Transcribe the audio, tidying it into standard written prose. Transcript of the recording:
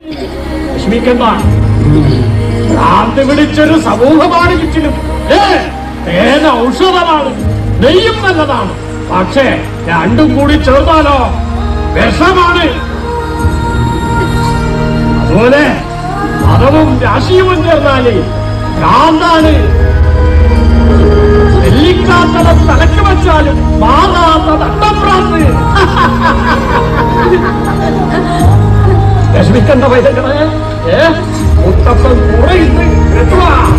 വിഷമിക്കണ്ട, ഭ്രാന്ത് പിടിച്ചൊരു സമൂഹമാണ് ചുറ്റിലും. തേന ഔഷധമാണ്, നെയ്യും നല്ലതാണ്. പക്ഷേ രണ്ടും കൂടി ചേർന്നാലോ വിഷമാണ്. അതുപോലെ മതവും രാഷ്ട്രീയവും ചേർന്നാല് ഭ്രാന്താണ്. നെല്ലിക്കാത്തടം തലക്ക് വെച്ചാലും മാറാത്ത നട്ടഭ്രാന്ത്. വിഷമിക്കണ്ട പൈതങ്ങളെ, മുത്തപ്പൻ കൂടെ ഇന്ന് എത്തുക.